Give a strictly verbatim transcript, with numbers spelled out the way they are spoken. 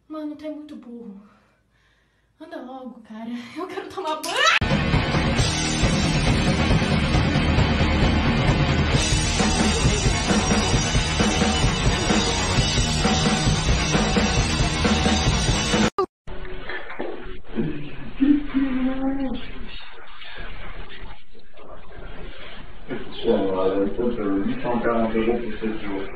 Mano, tu é muito burro. Anda logo, cara. Eu quero tomar banho. Bon, euh, écoute, euh, huit cent quarante euros pour sept jours.